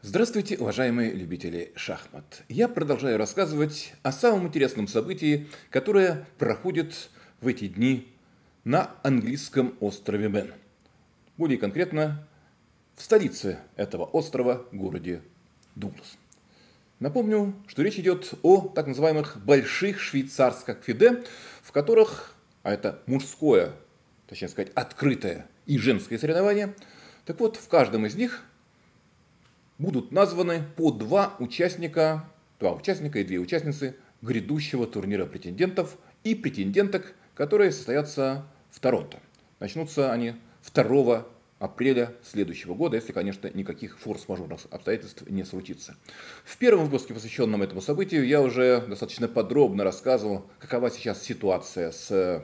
Здравствуйте, уважаемые любители шахмат. Я продолжаю рассказывать о самом интересном событии, которое проходит в эти дни на английском острове Мэн. Более конкретно, в столице этого острова, городе Дуглас. Напомню, что речь идет о так называемых больших швейцарских фиде, в которых, а это мужское, точнее сказать, открытое и женское соревнование, так вот, в каждом из них будут названы по два участника и две участницы грядущего турнира претендентов и претенденток, которые состоятся в Торонто. Начнутся они 2 апреля следующего года, если, конечно, никаких форс-мажорных обстоятельств не случится. В первом выпуске, посвященном этому событию, я уже достаточно подробно рассказывал, какова сейчас ситуация с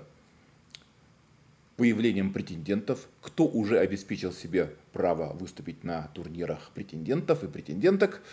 появлением претендентов, кто уже обеспечил себе право выступить на турнирах претендентов и претенденток,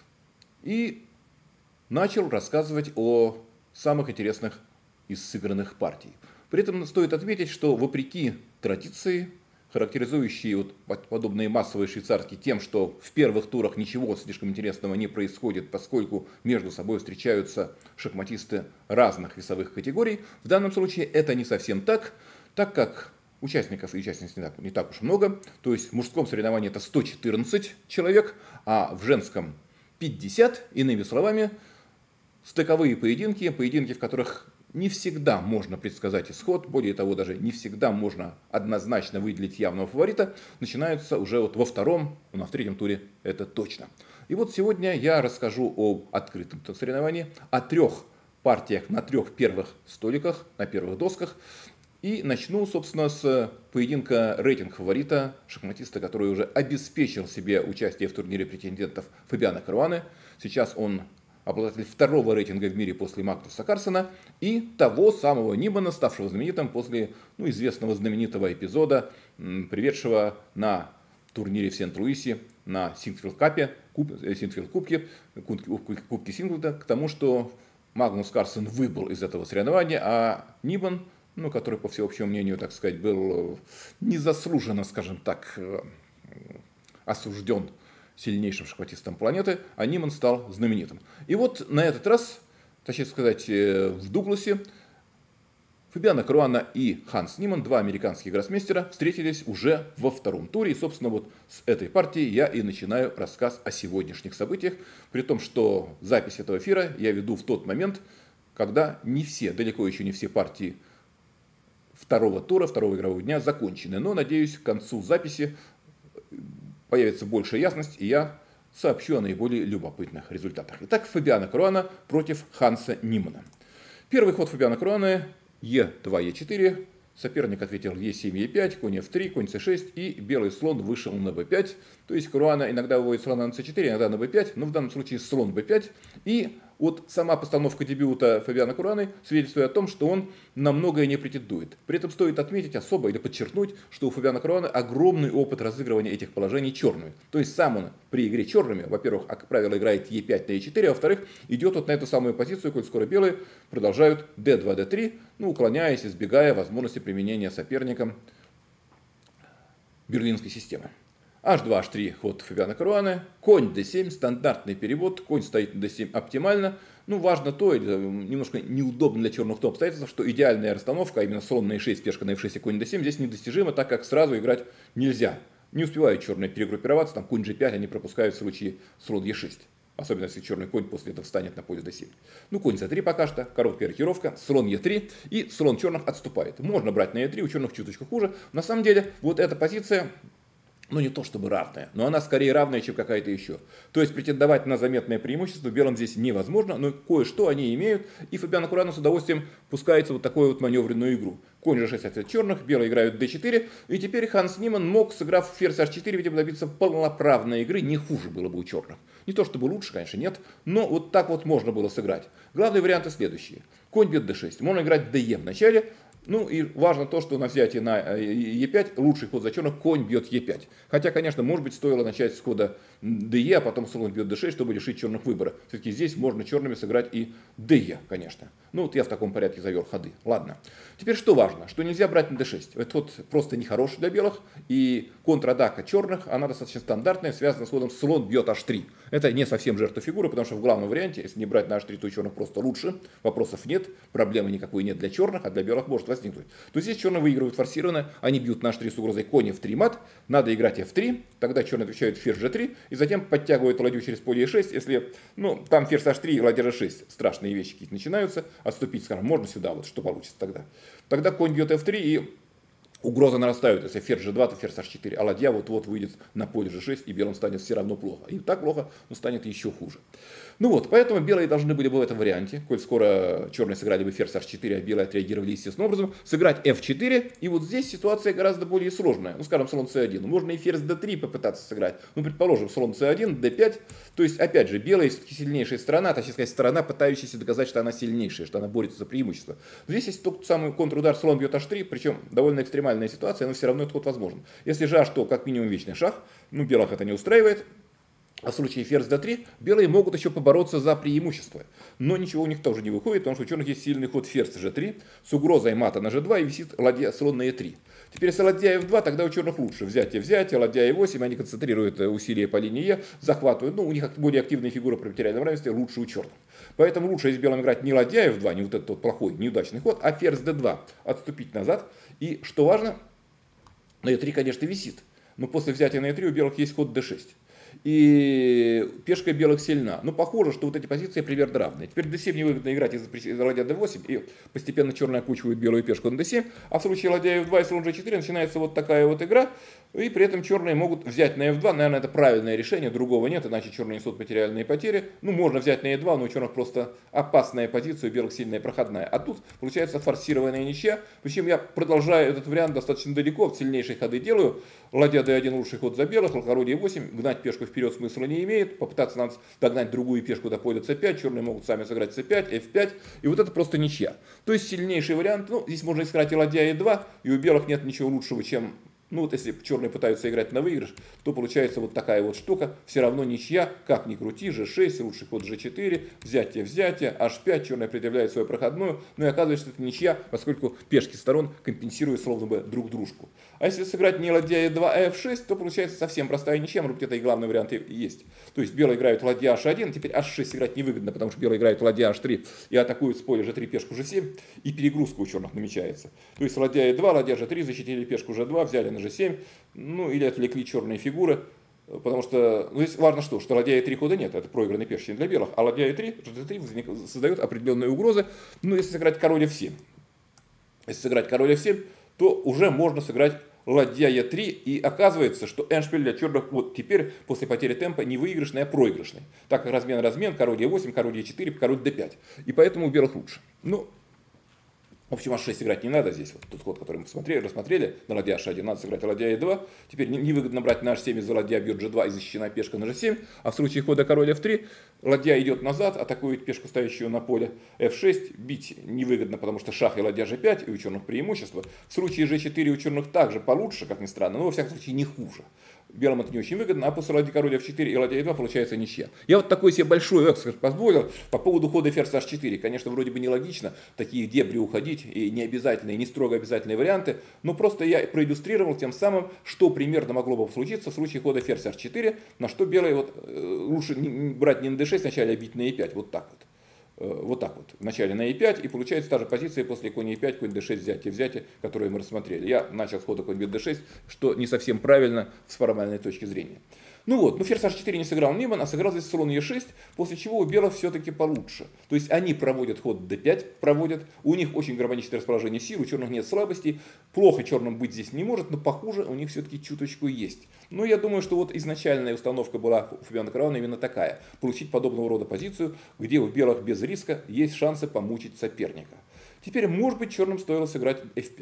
и начал рассказывать о самых интересных из сыгранных партий. При этом стоит отметить, что вопреки традиции, характеризующие подобные массовые швейцарские тем, что в первых турах ничего слишком интересного не происходит, поскольку между собой встречаются шахматисты разных весовых категорий, в данном случае это не совсем так как участников и участниц не так уж много, то есть в мужском соревновании это 114 человек, а в женском 50, иными словами, стыковые поединки, в которых не всегда можно предсказать исход, более того, даже не всегда можно однозначно выделить явного фаворита, начинаются уже во втором, в третьем туре это точно. И вот сегодня я расскажу об открытом соревновании, о 3 партиях на 3 первых столиках, на первых досках. И начну, собственно, с поединка рейтинг фаворита, шахматиста, который уже обеспечил себе участие в турнире претендентов, Фабиано Каруаны. Сейчас он обладатель 2-го рейтинга в мире после Магнуса Карлсена и того самого Нимана, ставшего знаменитым после известного знаменитого эпизода, приведшего на турнире в Сент-Луисе, на Синкфилд-кубке Синглда, к тому, что Магнус Карлсен выбыл из этого соревнования, а Ниман, который, по всеобщему мнению, так сказать, был незаслуженно, скажем так, осужден сильнейшим шахматистом планеты, а Ниман стал знаменитым. И вот на этот раз, точнее сказать, в Дугласе, Фабиано Каруана и Ханс Ниман, 2 американских гроссмейстера, встретились уже во 2-м туре. И, собственно, вот с этой партии я и начинаю рассказ о сегодняшних событиях, при том, что запись этого эфира я веду в тот момент, когда далеко еще не все партии 2-го тура, 2-го игрового дня закончены. Но, надеюсь, к концу записи появится большая ясность, и я сообщу о наиболее любопытных результатах. Итак, Фабиано Каруана против Ханса Нимана. Первый ход Фабиано Каруаны Е2, Е4. Соперник ответил Е7, Е5, конь F3, конь С6, и белый слон вышел на b5. То есть Каруана иногда выводит слона на c4, иногда на b5, но в данном случае слон b5. И вот сама постановка дебюта Фабиано Каруаны свидетельствует о том, что он на многое не претендует. При этом стоит отметить особо или подчеркнуть, что у Фабиано Каруаны огромный опыт разыгрывания этих положений черными. То есть сам он при игре черными, во-первых, как правило, играет Е5 на Е4, а во-вторых, идет вот на эту самую позицию, коль скоро белые продолжают d2, d3, уклоняясь, избегая возможности применения соперником берлинской системы. H2, H3, ход Фабиано Каруаны, конь d7, стандартный перевод, конь стоит на d7 оптимально. Важно то, немножко неудобно для черных то обстоятельство, что идеальная расстановка, а именно слон на e6, пешка на f6 и конь d7 здесь недостижима, так как сразу играть нельзя. Не успевают черные перегруппироваться, там конь g5 они пропускают в случае слон e6. Особенно если черный конь после этого встанет на поле d7. Конь c3 пока что, короткая рокировка, слон e3, и слон черных отступает. Можно брать на e3, у черных чуточку хуже. На самом деле, вот эта позиция, не то чтобы равная, но она скорее равная, чем какая-то еще. То есть претендовать на заметное преимущество белым здесь невозможно, но кое-что они имеют, и Фабиано Каруана с удовольствием пускается вот такую вот маневренную игру. Конь g6 от черных, белые играют d4, и теперь Ханс Ниман мог, сыграв ферзь h4, видимо, добиться полноправной игры, не хуже было бы у черных. Не то чтобы лучше, конечно, нет, но вот так вот можно было сыграть. Главные варианты следующие. Конь бьет d6, можно играть dE в начале, Ну и важно то, что на взятие на Е5 лучший ход за черных конь бьет Е5. Хотя, конечно, может быть, стоило начать с хода ДЕ, а потом слон бьет Д6, чтобы лишить черных выбора. Все-таки здесь можно черными сыграть и ДЕ, конечно. Ну вот я в таком порядке завел ходы. Ладно. Теперь что важно? Что нельзя брать на D6. Этот ход просто нехороший для белых. И контратака черных, она достаточно стандартная, связана с ходом слон бьет H3. Это не совсем жертва фигуры, потому что в главном варианте, если не брать на H3, то у черных просто лучше. Вопросов нет, проблемы никакой нет для черных, а для белых может возникнуть. То здесь черные выигрывают форсированно, они бьют на H3 с угрозой конь F3 мат, надо играть F3, тогда черные отвечают ферзь G3, и затем подтягивают ладью через поле E6, если, ну, там ферзь H3 и ладья G6, страшные вещи какие-то начинаются, отступить, скажем, можно сюда, вот что получится тогда. Тогда конь бьет F3 и угрозы нарастают, если ферзь G2, то ферзь H4, а ладья вот-вот выйдет на поле G6, и белым станет все равно плохо. И так плохо, но станет еще хуже. Ну вот, поэтому белые должны были бы в этом варианте, коль скоро черные сыграли бы ферзь H4, а белые отреагировали естественным образом, сыграть F4, и вот здесь ситуация гораздо более сложная. Ну, скажем, слон C1. Можно и ферзь D3 попытаться сыграть. Ну, предположим, слон C1, D5. То есть, опять же, белая все-таки сильнейшая сторона, точнее сказать, сторона, пытающаяся доказать, что она сильнейшая, что она борется за преимущество. Но здесь есть тот самый контрудар слон бьет H3, причем довольно экстремальная ситуация, но все равно этот ход возможен. Если же H, то как минимум вечный шах, ну, белых это не устраивает. А в случае ферзь d3 белые могут еще побороться за преимущество. Но ничего у них тоже не выходит, потому что у черных есть сильный ход ферзь g3 с угрозой мата на g2 и висит ладья слон на e3. Теперь если ладья f2, тогда у черных лучше. Взятие, ладья e8, они концентрируют усилия по линии e, захватывают. Ну, у них более активные фигуры при материальном равенстве лучше у черных. Поэтому лучше из белым играть не ладья f2, не вот этот вот плохой, неудачный ход, а ферзь d2, отступить назад. И что важно, на e3, конечно, висит. Но после взятия на e3 у белых есть ход d6. И пешка белых сильна. Но похоже, что вот эти позиции примерно равные. Теперь d7 невыгодно играть из-за ладья d8, и постепенно черные окучивают белую пешку на d7. А в случае ладья f2 и слон g4 начинается вот такая вот игра. И при этом черные могут взять на f2. Наверное, это правильное решение, другого нет, иначе черные несут материальные потери. Ну, можно взять на e2, но у черных просто опасная позиция, у белых сильная проходная. А тут получается форсированная ничья. Причем я продолжаю этот вариант достаточно далеко, сильнейшие ходы делаю. Ладья d1 лучший ход за белых, король e8, гнать пешку вперед смысла не имеет. Попытаться надо догнать другую пешку до поля c5, черные могут сами сыграть c5, f5. И вот это просто ничья. То есть сильнейший вариант, ну, здесь можно искать и ладья e2, и у белых нет ничего лучшего, чем... Ну вот если черные пытаются играть на выигрыш, то получается вот такая вот штука, все равно ничья, как ни крути, g6, лучший ход g4, взятие, h5, черные предъявляют свою проходную, ну и оказывается, что это ничья, поскольку пешки сторон компенсируют словно бы друг дружку. А если сыграть не ладья e2, а f6, то получается совсем простая ничья, может быть это и главный вариант и есть. То есть белые играют ладья h1, теперь h6 играть невыгодно, потому что белые играют ладья h3 и атакуют с поля g3 пешку g7, и перегрузка у черных намечается. То есть ладья e2, ладья g3, защитили пешку g2, взяли на g7, ну или отвлекли черные фигуры, потому что, ну здесь важно что ладья e3 хода нет, это проигранный пешечный для белых, а ладья e3, g3 создает определенные угрозы. Ну если сыграть король f7, то уже можно сыграть ладья e3, и оказывается, что эндшпиль для черных вот теперь после потери темпа не выигрышный, а проигрышный. Так как размен, король e8, король e4, король d5. И поэтому у белых лучше. Ну, в общем, h6 играть не надо здесь. Вот тот ход, который мы рассмотрели, на ладья h1 надо сыграть ладья e2. Теперь невыгодно брать на h7 из-за ладья бьет g2 и защищена пешка на g7. А в случае хода король f3, ладья идет назад, атакует пешку, стоящую на поле f6. Бить невыгодно, потому что шах и ладья g5, и у черных преимущество. В случае g4 у черных также получше, как ни странно, но во всяком случае не хуже. Белым это не очень выгодно, а после ладьи король f4 и ладья e2 получается ничья. Я вот такой себе большой экскурс позволил по поводу хода ферзь h4. Конечно, вроде бы нелогично такие дебри уходить, и не обязательные, не строго обязательные варианты, но просто я проиллюстрировал тем самым, что примерно могло бы случиться в случае хода ферзь h4, на что белые вот, лучше брать не на d6, вначале, а бить на e5, вот так вот. Вот так вот, вначале на e5, и получается та же позиция после конь e5, конь d6, взятие, которую мы рассмотрели. Я начал с хода конь бьет d6, что не совсем правильно с формальной точки зрения. Ну вот, ферзь h4 не сыграл Ниман, а сыграл здесь слон e6, после чего у белых все-таки получше. То есть они проводят ход d5, у них очень гармоничное расположение сил, у черных нет слабостей, плохо черным быть здесь не может, но похуже у них все-таки чуточку есть. Но я думаю, что вот изначальная установка была у Фабиана Каравана именно такая, получить подобного рода позицию, где у белых без риска есть шансы помучить соперника. Теперь, может быть, черным стоило сыграть f5.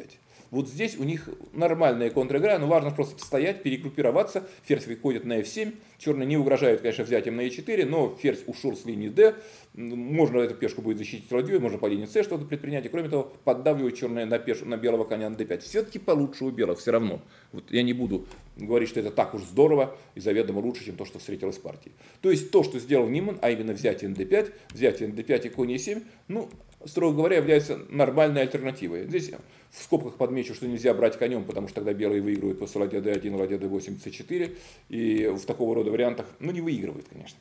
Вот здесь у них нормальная контр-игра, но важно просто стоять, перегруппироваться. Ферзь выходит на f7. Черные не угрожают, конечно, взятием на e4, но ферзь ушел с линии d. Можно эту пешку будет защитить ладьей, можно по линии c что-то предпринять. И кроме того, поддавливают черные на белого коня на d5. Все-таки получше у белых все равно. Вот я не буду говорить, что это так уж здорово и заведомо лучше, чем то, что встретилось в партии. То есть то, что сделал Ниман, а именно взятие на d5, взятие на d5 и конь e7, ну, строго говоря, является нормальной альтернативой. Здесь в скобках подмечу, что нельзя брать конем, потому что тогда белые выигрывают после ладья d1, ладья d8, c4. И в такого рода вариантах, ну, не выигрывают, конечно,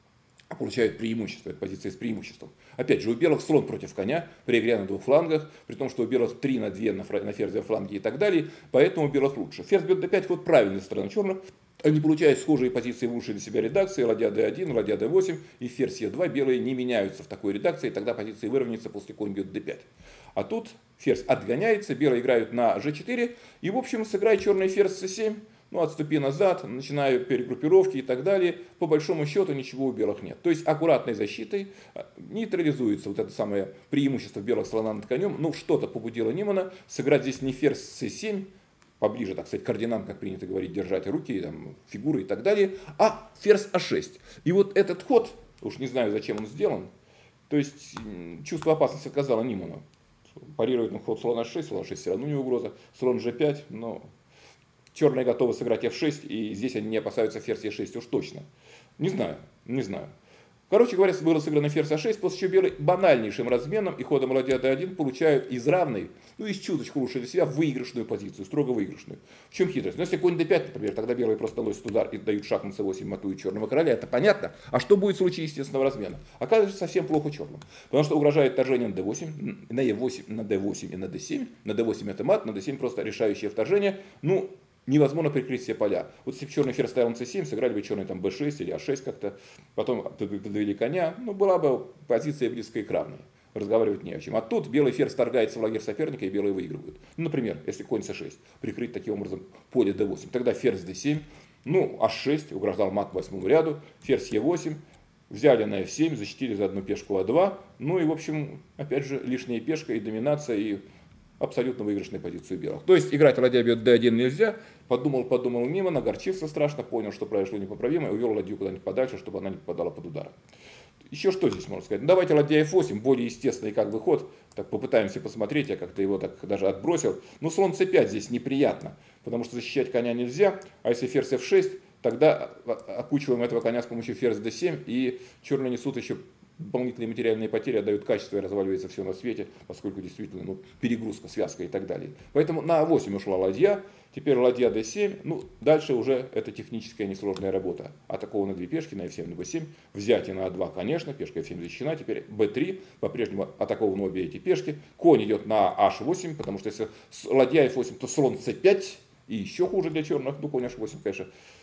а получают преимущество. Это позиция с преимуществом. Опять же, у белых слон против коня, при игре на двух флангах, при том, что у белых 3 на 2 на ферзевом фланге и так далее, поэтому у белых лучше. Ферзь бьет d5, ход правильный со стороны черных. Они получают схожие позиции в лучшей для себя редакции, ладья d1, ладья d8 и ферзь e2. Белые не меняются в такой редакции, и тогда позиции выровняются после конь бьет d5. А тут ферзь отгоняется, белые играют на g4, и в общем сыграй черный ферзь c7, ну отступи назад, начинаю перегруппировки и так далее. По большому счету ничего у белых нет. То есть аккуратной защитой нейтрализуется вот это самое преимущество белых слона над конем. Ну что-то побудило Нимана сыграть здесь не ферзь c7, поближе, так сказать, к ординам, как принято говорить, держать руки, там, фигуры и так далее, а ферзь а6. И вот этот ход, уж не знаю, зачем он сделан, то есть чувство опасности отказало Ниману. Парирует на ход слон а6, слон а6 все равно не угроза, слон g5, но черные готовы сыграть f6, и здесь они не опасаются ферзь e6 уж точно. Не знаю, не знаю. Короче говоря, было сыграно ферзь а6, после чего белые банальнейшим разменом и ходом ладья d1 получают из равной, ну из чуточку лучше для себя, выигрышную позицию, строго выигрышную. В чем хитрость? Ну если конь d5, например, тогда белые просто носят удар и дают шах на c8, матуют черного короля, это понятно. А что будет в случае естественного размена? Оказывается, совсем плохо черным. Потому что угрожает вторжение на d8, на e8, на d8 и на d7. На d8 это мат, на d7 просто решающее вторжение. Ну, невозможно прикрыть все поля. Вот если бы черный ферзь ставил на c7, сыграли бы черный там b6 или a6 как-то, потом довели коня, ну была бы позиция близкая к равной. Разговаривать не о чем. А тут белый ферзь вторгается в лагерь соперника, и белые выигрывают. Ну, например, если конь c6, прикрыть таким образом поле d8, тогда ферзь d7, ну, h6, угрожал мат к 8 ряду, ферзь e8, взяли на f7, защитили за одну пешку a2, ну и, в общем, опять же, лишняя пешка и доминация, и абсолютно выигрышная позиция белых. То есть играть ладья бьет d1 нельзя. Подумал Ниман, огорчился страшно, понял, что произошло непоправимо, и увел ладью куда-нибудь подальше, чтобы она не попадала под удар. Еще что здесь можно сказать? Ну, давайте ладья f8, более естественный как бы ход. Так попытаемся посмотреть, я как-то его так даже отбросил. Но слон c5 здесь неприятно, потому что защищать коня нельзя, а если ферзь f6, тогда окучиваем этого коня с помощью ферзь d7, и черные несут еще дополнительные материальные потери, отдают качество и разваливается все на свете, поскольку действительно перегрузка, связка и так далее. Поэтому на a8 ушла ладья, теперь ладья d7, ну дальше уже это техническая несложная работа. Атакованы две пешки на f7, на b7, взятие на a2, конечно, пешка f7 защищена, теперь b3, по-прежнему атакованы обе эти пешки, конь идет на h8, потому что если ладья f8, то слон c5, и еще хуже для черных, ну конь h8, конечно,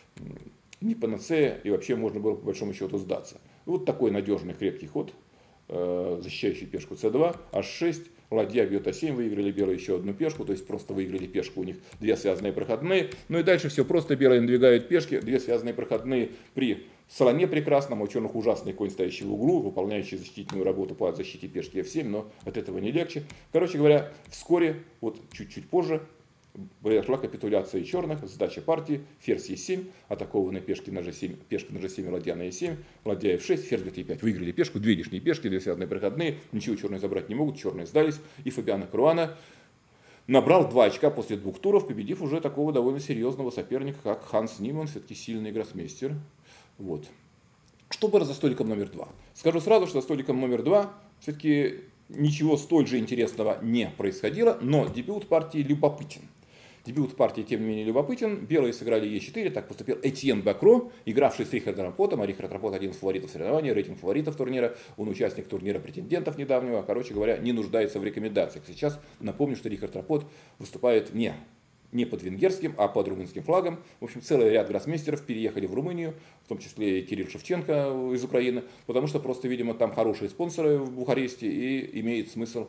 не панацея, и вообще можно было по большому счету сдаться. Вот такой надежный крепкий ход, защищающий пешку c2, h6, ладья бьет a7, выиграли белые еще одну пешку, то есть просто выиграли пешку, у них две связанные проходные. Ну и дальше все просто, белые надвигают пешки, две связанные проходные при слоне прекрасном, у черных ужасный конь, стоящий в углу, выполняющий защитительную работу по защите пешки f7, но от этого не легче. Короче говоря, вскоре, вот чуть-чуть позже, произошла капитуляция черных, сдача партии, ферзь e7, атакованные пешки на g7, пешка на g7, ладья на e7, ладья f6, ферзь e5. Выиграли пешку, две лишние пешки, две связанные проходные, ничего черные забрать не могут, черные сдались. И Фабиано Каруана набрал 2 очка после 2 туров, победив уже такого довольно серьезного соперника, как Ханс Ниман, все-таки сильный гроссмейстер. Вот. Что было за столиком номер 2? Скажу сразу, что за столиком номер 2 все-таки ничего столь же интересного не происходило, но дебют партии любопытен. Дебют партии, тем не менее, любопытен. Белые сыграли Е4, так поступил Этьен Бакро, игравший с Рихардом Рапотом, а Рихард Рапот один из фаворитов соревнования, рейтинг фаворитов турнира, он участник турнира претендентов недавнего, короче говоря, не нуждается в рекомендациях. Сейчас напомню, что Рихард Рапот выступает не под венгерским, а под румынским флагом. В общем, целый ряд гроссмейстеров переехали в Румынию, в том числе и Кирилл Шевченко из Украины, потому что просто, видимо, там хорошие спонсоры в Бухаресте, и имеет смысл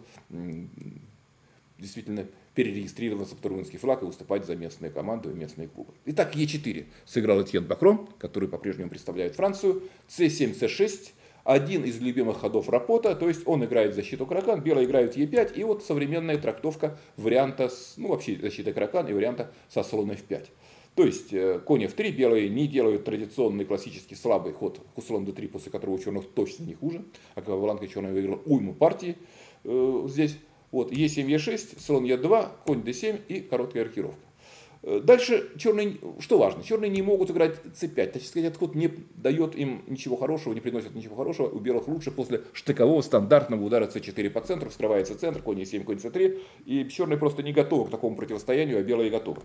действительно перерегистрироваться под румынский флаг и выступать за местные команды и местные клубы. Итак, Е4 сыграл Этьен Бакро, который по-прежнему представляет Францию. С7, С6, один из любимых ходов Рапота, то есть он играет в защиту Кракан, белый играет Е5, и вот современная трактовка варианта, ну вообще защиты Кракан и варианта со слон F5. То есть конь F3, белые не делают традиционный классический слабый ход слон D3, после которого у черных точно не хуже, а Каваланка черный выиграл уйму партии здесь. Вот Е7, Е6, слон Е2, конь D7 и короткая рокировка. Дальше черные, что важно, черные не могут играть c5, так сказать, этот ход не дает им ничего хорошего, не приносит ничего хорошего, у белых лучше после штыкового стандартного удара c4 по центру, вскрывается центр, конь e7, конь c3, и черные просто не готовы к такому противостоянию, а белые готовы.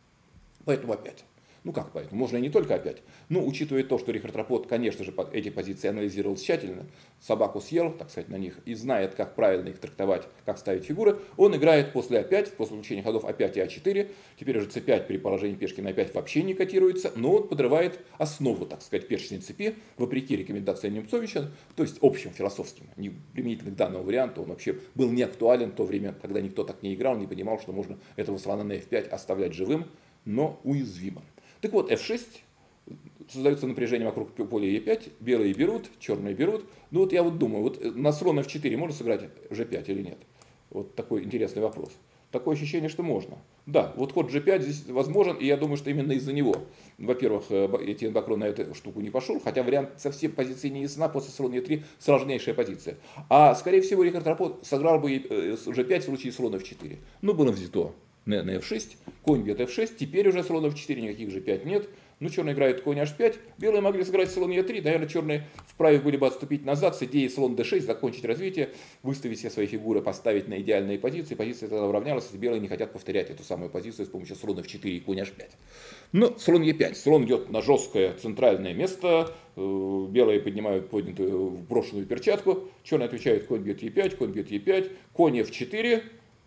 Поэтому опять. Ну как поэтому? Можно и не только опять. Но учитывая то, что Рихард Рапот, конечно же, эти позиции анализировал тщательно, собаку съел, так сказать, на них, и знает, как правильно их трактовать, как ставить фигуры, он играет после опять, после получения ходов А5 и А4, теперь уже c5 при положении пешки на 5 вообще не котируется, но он подрывает основу, так сказать, пешечной цепи, вопреки рекомендациям Немцовича, то есть общим философским, не применительно к данному варианту, он вообще был не актуален в то время, когда никто так не играл, не понимал, что можно этого слона на F5 оставлять живым, но уязвимым. Так вот, F6, создается напряжение вокруг поля E5, белые берут, черные берут. Ну вот я вот думаю, вот на слон F4 можно сыграть G5 или нет? Вот такой интересный вопрос. Такое ощущение, что можно. Да, вот ход G5 здесь возможен, и я думаю, что именно из-за него, во-первых, Этьен Бакро на эту штуку не пошел, хотя вариант совсем позиции не ясна, после слона E3 сложнейшая позиция. А, скорее всего, Рихард Рапот сыграл бы G5 в случае слона F4. Ну, было взято на F6, конь бьет F6, теперь уже слон F4, никаких G5 нет. Ну, черные играют конь H5, белые могли сыграть слон E3, наверное, черные вправе были бы отступить назад с идеей слон D6, закончить развитие, выставить все свои фигуры, поставить на идеальные позиции, позиция тогда уравнялась, если белые не хотят повторять эту самую позицию с помощью слона F4 и конь H5. Но слон E5, слон идет на жесткое центральное место, белые поднимают поднятую брошенную перчатку, черные отвечают конь бьет E5, конь бьет E5, конь F4,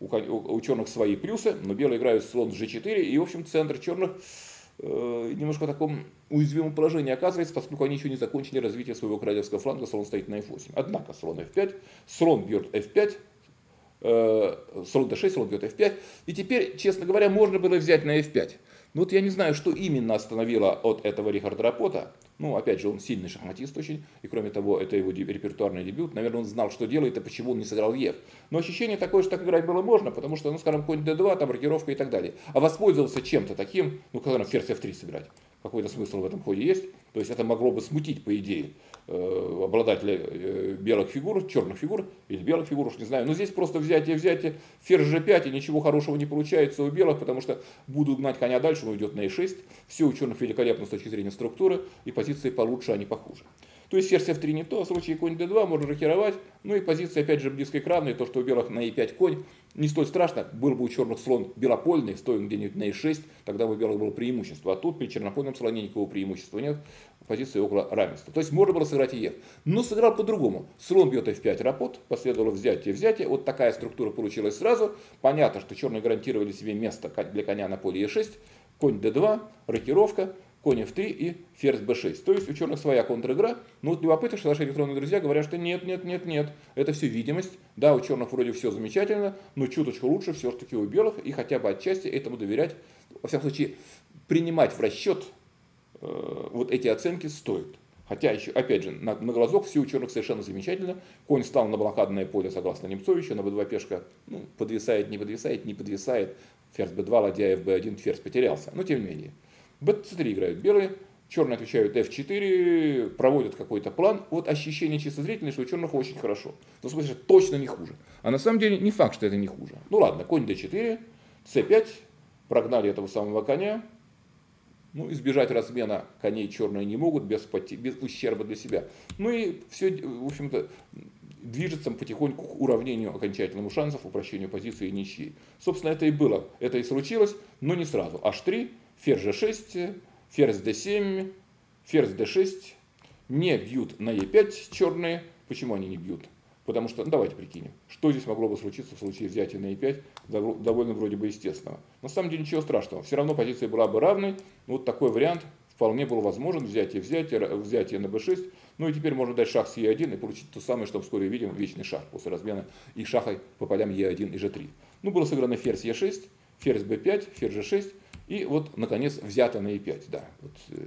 у черных свои плюсы, но белые играют слон G4, и, в общем, центр черных немножко в таком уязвимом положении оказывается, поскольку они еще не закончили развитие своего королевского фланга, слон стоит на F8. Однако слон F5, слон бьет F5, слон D6, слон бьет F5, и теперь, честно говоря, можно было взять на F5. Но вот я не знаю, что именно остановило от этого Рихарда Рапота. Ну, опять же, он сильный шахматист очень, и кроме того, это его репертуарный дебют. Наверное, он знал, что делает, и почему он не сыграл Ев. Но ощущение такое, что так играть было можно, потому что, ну, скажем, конь D2, там рокировка и так далее. А воспользовался чем-то таким, ну, когда нам ферзь F3 сыграть. Какой-то смысл в этом ходе есть. То есть это могло бы смутить, по идее, обладателя белых фигур, черных фигур, или белых фигур, уж не знаю. Но здесь просто взятие, ферзь G5, и ничего хорошего не получается у белых, потому что будут гнать коня дальше, он уйдет на E6. Все у черных великолепно с точки зрения структуры, и позиции получше, а не похуже. То есть ферзь F3 не то, в случае конь D2 можно рокировать, ну и позиция опять же близкой к равной, то что у белых на E5 конь не столь страшно, был бы у черных слон белопольный, стоил где-нибудь на E6, тогда бы у белых было преимущество, а тут при чернопольном слоне никакого преимущества нет, позиция около равенства. То есть можно было сыграть и Ев, но сыграл по-другому, слон бьет F5 Рапот, последовало взятие, вот такая структура получилась сразу, понятно, что черные гарантировали себе место для коня на поле E6, конь D2, рокировка, конь F3 и ферзь B6. То есть у черных своя контр-игра. Но вот любопытно, что наши электронные друзья говорят, что нет. Это все видимость. Да, у черных вроде все замечательно, но чуточку лучше все-таки у белых. И хотя бы отчасти этому доверять. Во всяком случае, принимать в расчет вот эти оценки стоит. Хотя еще, опять же, на глазок все у черных совершенно замечательно. Конь стал на блокадное поле, согласно Немцовичу. На B2 пешка подвисает, не подвисает. Ферзь B2, ладья FB1, ферзь потерялся. Но тем не менее. B3 играют белые, черные отвечают F4, проводят какой-то план. Вот ощущение чисто зрительное, что у черных очень хорошо. Ну, в смысле, точно не хуже. А на самом деле не факт, что это не хуже. Ну ладно, конь D4, C5, прогнали этого самого коня. Ну, избежать размена коней черные не могут без ущерба для себя. Ну и все, в общем-то, движется потихоньку к уравнению окончательному шансов, упрощению позиции и ничьей. Собственно, это и было, это и случилось, но не сразу. H3, ферзь G6, ферзь D7, ферзь D6. Не бьют на E5 черные. Почему они не бьют? Потому что, ну, давайте прикинем, что здесь могло бы случиться в случае взятия на E5, довольно вроде бы естественного. На самом деле ничего страшного, все равно позиция была бы равной. Вот такой вариант вполне был возможен, взятие на B6. Ну и теперь можно дать шах с E1 и получить то самое, что вскоре увидим, вечный шах после размена и шаха по полям E1 и G3. Ну, было сыграно ферзь E6, ферзь B5, ферзь G6 и вот, наконец, взято на E5. Да, вот,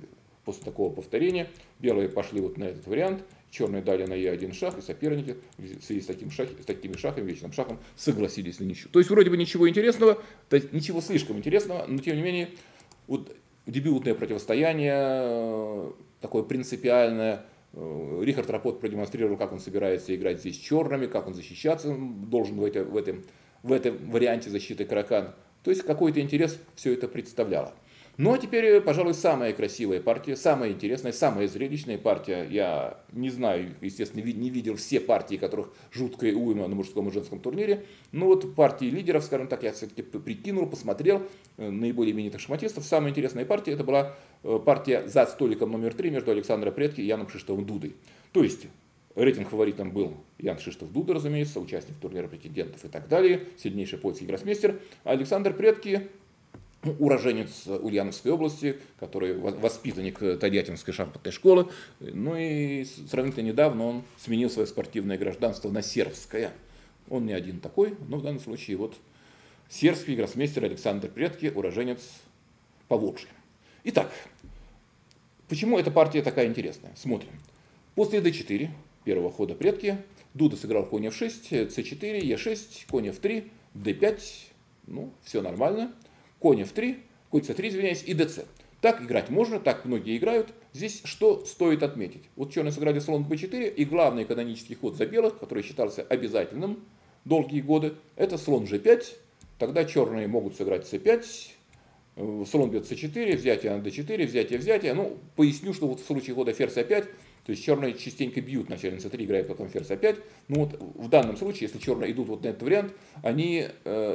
после такого повторения белые пошли вот на этот вариант, черные дали на Е1 шах, и соперники в связи с такими шахами, вечным шахом, согласились на ничью. То есть вроде бы ничего интересного, ничего слишком интересного, но тем не менее вот дебютное противостояние, такое принципиальное. Рихард Рапопт продемонстрировал, как он собирается играть здесь черными, как он защищаться должен в этом варианте защиты Каракан. То есть какой-то интерес все это представляло. Ну а теперь, пожалуй, самая красивая партия, самая интересная, самая зрелищная партия. Я не знаю, естественно, не видел все партии, которых жуткая уйма на мужском и женском турнире. Но вот партии лидеров, скажем так, я все-таки прикинул, посмотрел, наиболее именитых шахматистов. Самая интересная партия это была партия за столиком номер 3 между Александром Предки и Яном Кшиштофом-Дудой. То есть рейтинг фаворитом был Ян Кшиштоф-Дуда, разумеется, участник турнира претендентов и так далее, сильнейший польский гроссмейстер. А Александр Предки, уроженец Ульяновской области, который воспитанник Тольяттинской шахматной школы. Ну и сравнительно недавно он сменил свое спортивное гражданство на сербское. Он не один такой, но в данном случае вот сербский гроссмейстер Александр Предки, уроженец Поволжья. Итак, почему эта партия такая интересная? Смотрим. После d4, первого хода Предки, Дуда сыграл конь f6, c4, e6, конь f3, d5, ну, все нормально. Конь f3, конь c3, извиняюсь, и dc. Так играть можно, так многие играют. Здесь что стоит отметить? Вот черные сыграли слон b4, и главный канонический ход за белых, который считался обязательным долгие годы, это слон g5. Тогда черные могут сыграть c5, слон бьет c4, взятие на d4, взятие. Ну, поясню, что вот в случае хода ферзь a5, то есть черные частенько бьют начале на c3, играют потом ферзь a5. Ну вот в данном случае, если черные идут вот на этот вариант, они...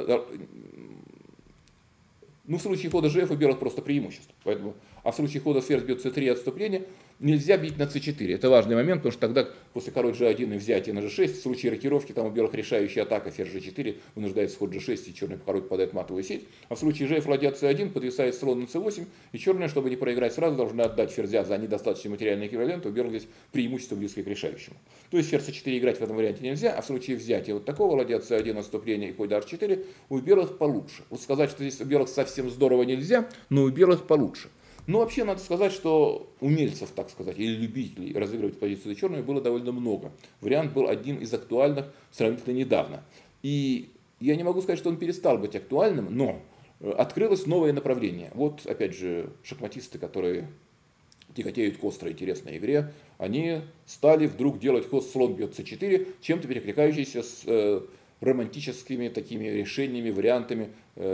Ну, в случае хода gf у белых просто преимущество. Поэтому, а в случае хода ферзь бьет c3 отступление, нельзя бить на c4. Это важный момент, потому что тогда после король g1 и взятия на g6, в случае рокировки там у белых решающая атака, ферзь g4, вынуждается ход g6, и черный король попадает в матовую сеть. А в случае gf ладья c1, подвисает слон на c8, и черные, чтобы не проиграть сразу, должны отдать ферзя за недостаточный материальный эквивалент, у белых здесь преимущество близкое к решающему. То есть ферзь c4 играть в этом варианте нельзя, а в случае взятия вот такого, ладья c1, отступление и ход h4, у белых получше. Вот сказать, что здесь у белых совсем здорово нельзя, но у белых получше. Но вообще надо сказать, что умельцев, так сказать, или любителей разыгрывать позицию черными было довольно много. Вариант был один из актуальных сравнительно недавно. И я не могу сказать, что он перестал быть актуальным, но открылось новое направление. Вот, опять же, шахматисты, которые тяготеют к острой интересной игре, они стали вдруг делать ход слон бьет c4, чем-то перекликающийся с романтическими такими решениями, вариантами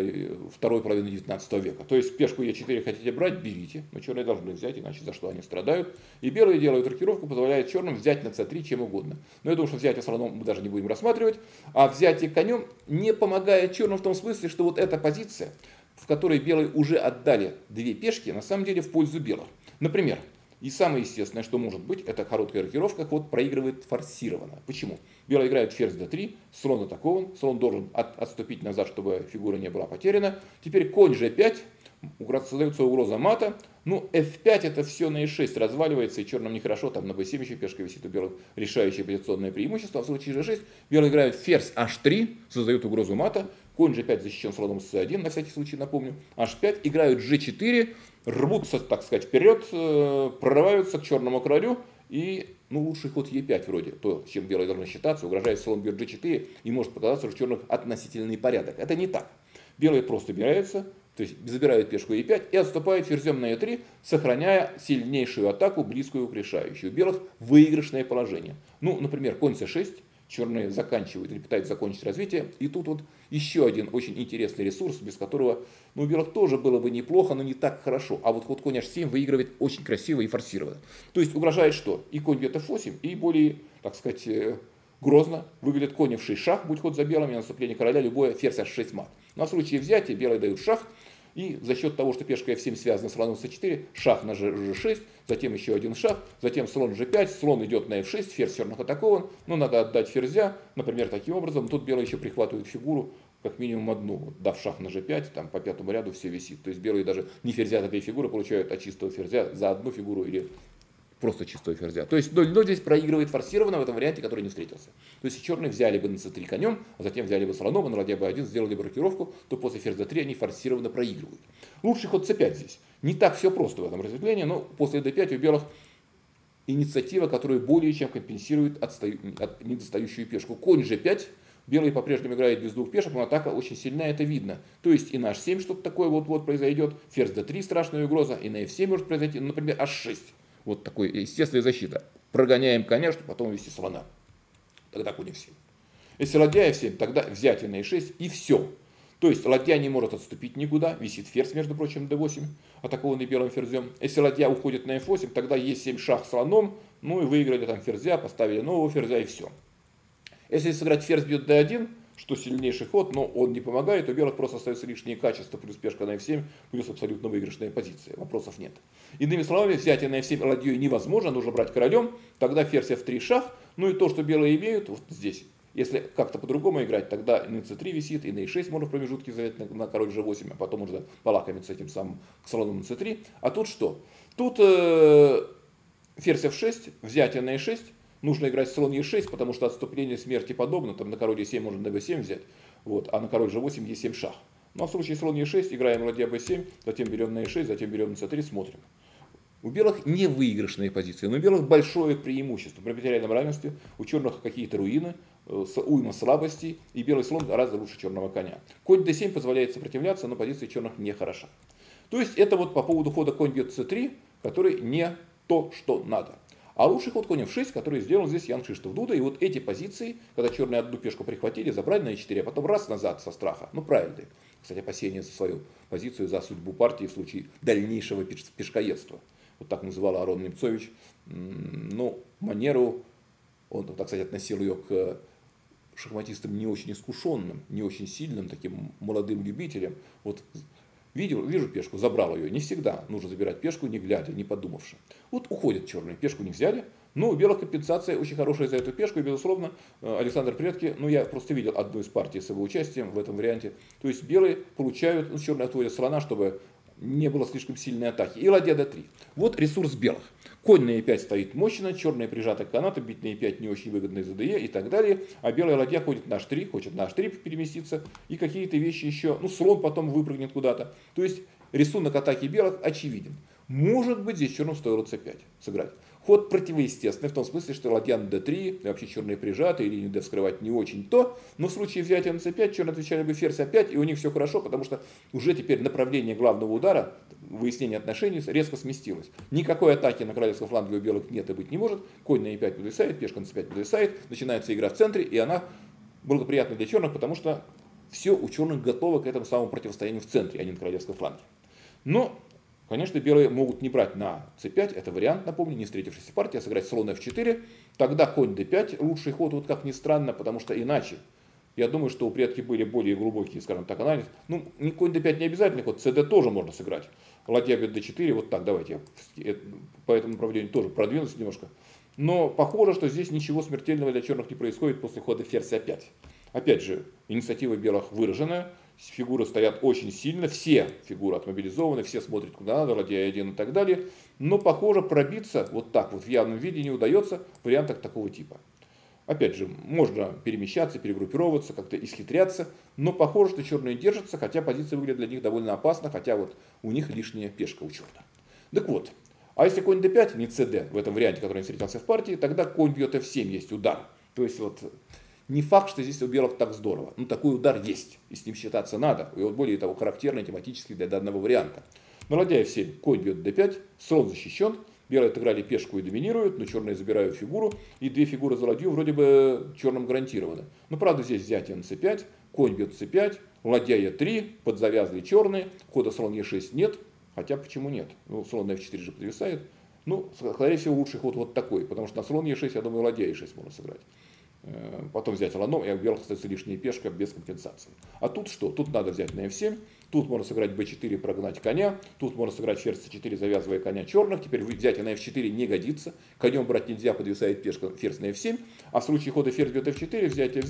второй половины 19 века. То есть пешку Е4 хотите брать, берите, но черные должны взять, иначе за что они страдают. И белые делают рокировку, позволяет черным взять на c3 чем угодно. Но я думаю, что взятие слоном мы даже не будем рассматривать, а взятие конем не помогает черным в том смысле, что вот эта позиция, в которой белые уже отдали две пешки, на самом деле в пользу белых. Например, и самое естественное, что может быть, это короткая рокировка, ход проигрывает форсированно. Почему? Белые играют ферзь d3, слон атакован, слон должен отступить назад, чтобы фигура не была потеряна. Теперь конь g5, создается угроза мата. Ну, f5 это все на e6 разваливается, и черным нехорошо, там на b7 еще пешка висит у белых, решающее позиционное преимущество. А в случае g6 белые играют ферзь h3, создают угрозу мата. Конь g5 защищен слоном с c1, на всякий случай напомню. h5, играют g4, рвутся, так сказать, вперед, прорываются к черному королю. И, ну, лучший ход e5 вроде, то, с чем белые должны считаться, угрожает слон бьет g4, и может показаться, что у черных относительный порядок. Это не так. Белые просто убираются, то есть забирают пешку e5 и отступают ферзем на e3, сохраняя сильнейшую атаку, близкую к решающей. У белых выигрышное положение. Ну, например, конь c6. Черные заканчивают или пытаются закончить развитие. И тут вот еще один очень интересный ресурс, без которого, ну, у белых тоже было бы неплохо, но не так хорошо. А вот ход конь h7 выигрывает очень красиво и форсированно. То есть угрожает что? И конь бьет f8, и более, так сказать, грозно выглядит конь f6 шах, будь ход за белыми, наступление короля, любое ферзь h6 мат. Но в случае взятия белые дают шах. И за счет того, что пешка f7 связана с слоном c4, шах на g6, затем еще один шах, затем слон g5, слон идет на f6, ферзь черных атакован, но надо отдать ферзя, например, таким образом. Тут белые еще прихватывают фигуру, как минимум одну, дав шах на g5, там по пятому ряду все висит. То есть белые даже не ферзя за две фигуры получают, а чистого ферзя за одну фигуру или просто чистого ферзя. То есть 0 здесь проигрывает форсированно в этом варианте, который не встретился. То есть черные взяли бы на c3 конем, а затем взяли бы слоном, а на ладья b1 сделали бы рокировку, то после ферзь d3 они форсированно проигрывают. Лучший ход c5 здесь. Не так все просто в этом разветвлении, но после d5 у белых инициатива, которая более чем компенсирует недостающую пешку. Конь g5. Белые по-прежнему играют без двух пешек, но атака очень сильна, это видно. То есть и на h7 что-то такое вот-вот произойдет, ферзь d3 страшная угроза, и на f7 может произойти, например, h6. Вот такой естественная защита. Прогоняем коня, чтобы потом увести слона. Тогда конь f7. Если ладья f7, тогда взятие на e6 и все. То есть ладья не может отступить никуда, висит ферзь, между прочим, d8, атакованный белым ферзем. Если ладья уходит на f8, тогда e7 шах слоном, ну и выиграли там ферзя, поставили нового ферзя и все. Если сыграть ферзь бьет d1, что сильнейший ход, но он не помогает, у белых просто остаются лишние качества, плюс пешка на f7, плюс абсолютно выигрышная позиция. Вопросов нет. Иными словами, взятие на f7 ладьей невозможно, нужно брать королем, тогда ферзь f3 шах, ну и то, что белые имеют, вот здесь. Если как-то по-другому играть, тогда на c3 висит, и на e6 можно в промежутке взять на король g8, а потом уже полакомиться этим самым слоном на c3. А тут что? Тут ферзь f6, взятие на e6, нужно играть слон e6, потому что отступление смерти подобно, там на король e7 можно на b7 взять, вот, а на король g8 e7 шах. Ну а в случае слон e6 играем ладья b7, затем берем на e6, затем берем на c3, смотрим. У белых не выигрышные позиции, но у белых большое преимущество. При материальном равенстве у черных какие-то руины, уйма слабостей, и белый слон гораздо лучше черного коня. Конь d7 позволяет сопротивляться, но позиция черных не хороша. То есть это вот по поводу хода конь бьет c3, который не то, что надо. А лучший ход конь f6, который сделал здесь Ян Кшиштоф Дуда. И вот эти позиции, когда черные одну пешку прихватили, забрали на e4, а потом раз назад со страха. Ну правильно. Кстати, опасение за свою позицию, за судьбу партии в случае дальнейшего пешкоедства. Вот так называл Арон Немцович. Ну, манеру, он, так сказать, относил ее к шахматистам не очень искушенным, не очень сильным, таким молодым любителям. Вот вижу пешку, забрал ее. Не всегда нужно забирать пешку, не глядя, не подумавши. Вот уходят черные, пешку не взяли. Но у белых компенсация очень хорошая за эту пешку. И, безусловно, Александр Предки, ну я просто видел одну из партий с его участием в этом варианте. То есть белые получают, ну черные отводят слона, чтобы не было слишком сильной атаки. И ладья d3. Вот ресурс белых. Конь на e5 стоит мощно, черная прижата к канату, бить на e5 не очень выгодно из-за d и так далее. А белая ладья ходит на h3, хочет на h3 переместиться. И какие-то вещи еще, ну слон потом выпрыгнет куда-то. То есть рисунок атаки белых очевиден. Может быть, здесь черным стоило c5 сыграть. Ход противоестественный, в том смысле, что ладья на d3, вообще черные прижаты, и линию d вскрывать не очень то. Но в случае взятия на c5, черные отвечали бы ферзь a5, и у них все хорошо, потому что уже теперь направление главного удара, выяснение отношений резко сместилось. Никакой атаки на королевском фланге у белых нет и быть не может. Конь на e5 подвисает, пешка на c5 подвисает, начинается игра в центре, и она благоприятна для черных, потому что все у черных готово к этому самому противостоянию в центре, а не на королевском фланге. Но конечно, белые могут не брать на c5, это вариант, напомню, не встретившаяся партия, а сыграть слон f4, тогда конь d5, лучший ход, вот как ни странно, потому что иначе, я думаю, что у предки были более глубокие, скажем так, анализ. Ну, конь d5 не обязательный ход, cd тоже можно сыграть. Ладья бьет d4, вот так, давайте я по этому направлению тоже продвинусь немножко. Но похоже, что здесь ничего смертельного для черных не происходит после хода ферзь a5. Опять же, инициатива белых выраженная. Фигуры стоят очень сильно, все фигуры отмобилизованы, все смотрят куда надо, ладья e1 и так далее. Но, похоже, пробиться вот так вот в явном виде не удается в вариантах такого типа. Опять же, можно перемещаться, перегруппироваться, как-то исхитряться, но похоже, что черные держатся, хотя позиция выглядит для них довольно опасно, хотя вот у них лишняя пешка у черных. Так вот, а если конь d5, не cd в этом варианте, который встретился в партии, тогда конь бьет f7, есть удар. То есть вот не факт, что здесь у белых так здорово. Но такой удар есть, и с ним считаться надо. И вот более того, характерный тематически для данного варианта. На ладья f7, конь бьет d5, слон защищен. Белые отыграли пешку и доминируют, но черные забирают фигуру. И две фигуры за ладью вроде бы черным гарантированы. Но правда здесь взятие на c5, конь бьет c5, ладья e3, подзавязли черные, хода слон e6 нет. Хотя почему нет? Ну, слон на f4 же подвисает. Ну, скорее всего, лучший ход вот такой, потому что на слон e6, я думаю, ладья e6 можно сыграть. Потом взять слоном, и у белых остается лишняя пешка без компенсации. А тут что? Тут надо взять на f7, тут можно сыграть b4, прогнать коня, тут можно сыграть ферзь c4, завязывая коня черных. Теперь взятие на f4 не годится, конем брать нельзя, подвисает пешка, ферзь на f7. А в случае хода ферзь бьет f4, взятие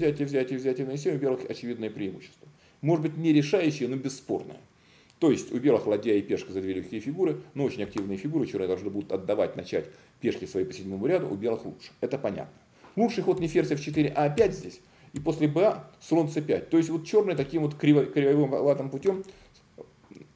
на f7, у белых очевидное преимущество. Может быть не решающее, но бесспорное. То есть у белых ладья и пешка за две легкие фигуры, но очень активные фигуры, черные должны будут отдавать, начать пешки свои по седьмому ряду, у белых лучше. Это понятно. Лучший ход не ферзь f4, а опять здесь. И после ба слон c5. То есть вот черные таким вот кривоватым путем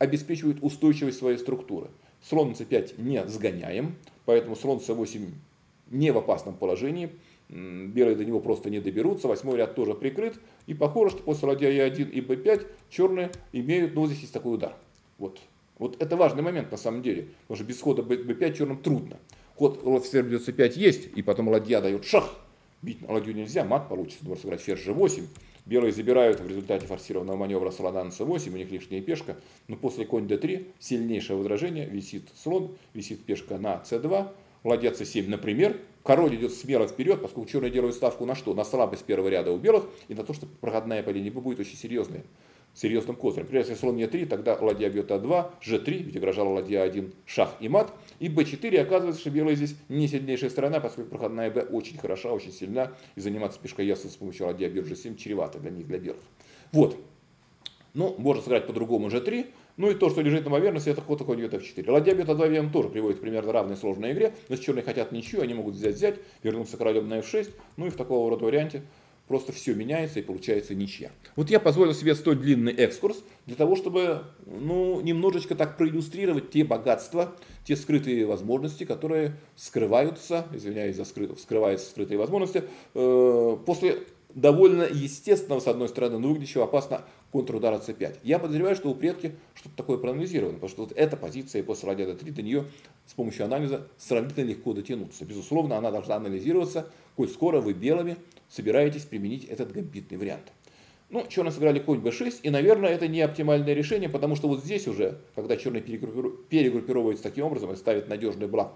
обеспечивают устойчивость своей структуры. Слон на c5 не сгоняем, поэтому слон c8 не в опасном положении. Белые до него просто не доберутся. Восьмой ряд тоже прикрыт. И похоже, что после ладья e1 и b5 черные имеют, ну вот здесь есть такой удар. Вот это важный момент на самом деле. Потому что без хода b5 черным трудно. Ход ферзь бьет c5 есть, и потом ладья дает шах. Бить на ладью нельзя, мат получится. Можно сыграть ферзь g8. Белые забирают в результате форсированного маневра слона на c8, у них лишняя пешка. Но после конь d3 сильнейшее возражение, висит слон, висит пешка на c2, ладья c7, например. Король идет смело вперед, поскольку черные делают ставку на что? На слабость первого ряда у белых и на то, что проходная по линии b будет очень серьезным козырем. Например, если слон e3, тогда ладья бьет a2, g3, ведь угрожала ладья a1, шах и мат. И b4, оказывается, что белые здесь не сильнейшая сторона, поскольку проходная b очень хороша, очень сильна. И заниматься пешкой ясно с помощью ладья бьет g7 чревато для них, для белых. Вот. Ну, можно сыграть по-другому g3. Ну и то, что лежит на поверхности, это ход конь бьет f4. Ладья бьет a2 вм тоже приводит к примерно равной сложной игре. Если черные хотят ничью, они могут взять, вернуться королем на f6. Ну и в такого рода варианте просто все меняется и получается ничья. Вот я позволил себе столь длинный экскурс для того, чтобы немножечко так проиллюстрировать те богатства, те скрытые возможности, которые скрываются, извиняюсь за скрываются скрытые возможности, после довольно естественного, с одной стороны, но выглядящего опасно контрудара c5. Я подозреваю, что у предки что-то такое проанализировано, потому что вот эта позиция после ладья d3 до нее с помощью анализа сравнительно легко дотянуться. Безусловно, она должна анализироваться, коль скоро вы белыми собираетесь применить этот гамбитный вариант. Ну, черные сыграли конь b6, и, наверное, это не оптимальное решение, потому что вот здесь уже, когда черные перегруппировываются таким образом и ставят надежный блок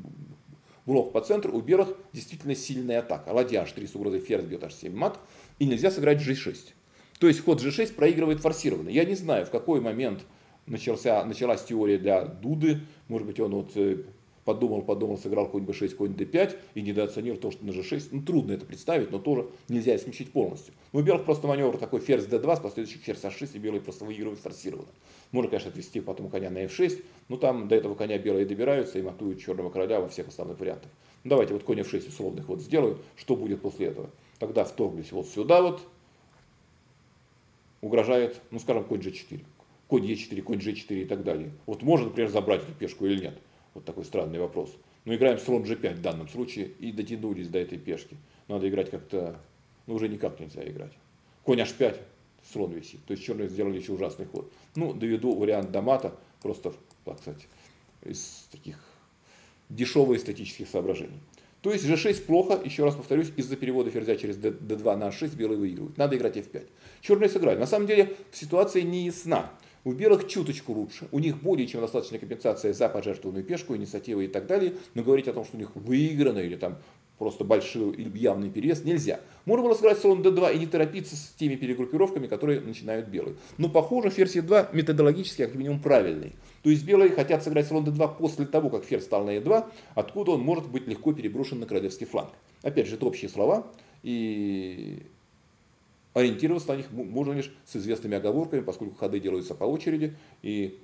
по центру, у белых действительно сильная атака. Ладья h3 с угрозой ферзь бьет h7 мат, и нельзя сыграть g6. То есть ход g6 проигрывает форсированно. Я не знаю, в какой момент началась теория для Дуды. Может быть, он подумал, сыграл конь b6, конь d5 и недооценил то, что на g6. Ну, трудно это представить, но тоже нельзя исключить полностью. Но у белых просто маневр такой ферзь d2 с последующим ферзь h6, и белые просто выигрывают форсированно. Можно, конечно, отвести потом коня на f6, но там до этого коня белые добираются и матуют черного короля во всех основных вариантах. Ну, давайте вот конь f6 условный ход сделаю. Что будет после этого? Тогда вторглись вот сюда вот. Угрожает, ну скажем, конь g4, конь e4, конь g4 и так далее. Вот можно, например, забрать эту пешку или нет? Вот такой странный вопрос. Но играем слон g5 в данном случае и дотянулись до этой пешки. Надо играть как-то, ну уже никак нельзя играть. Конь h5, слон висит. То есть черные сделали еще ужасный ход. Ну, доведу вариант до мата, просто, так сказать, из таких дешевых эстетических соображений. То есть g6 плохо, еще раз повторюсь, из-за перевода ферзя через d2 на h6 белые выигрывают. Надо играть f5. Черные сыграли. На самом деле ситуация не ясна. У белых чуточку лучше. У них более чем достаточная компенсация за пожертвованную пешку, инициативы и так далее. Но говорить о том, что у них выиграно или там просто большой или явный перевес, нельзя. Можно было сыграть слон d2 и не торопиться с теми перегруппировками, которые начинают белые. Но похоже, ферзь e2 методологически как минимум правильный. То есть белые хотят сыграть слон d2 после того, как ферзь стал на e2, откуда он может быть легко переброшен на королевский фланг. Опять же, это общие слова, и ориентироваться на них можно лишь с известными оговорками, поскольку ходы делаются по очереди, и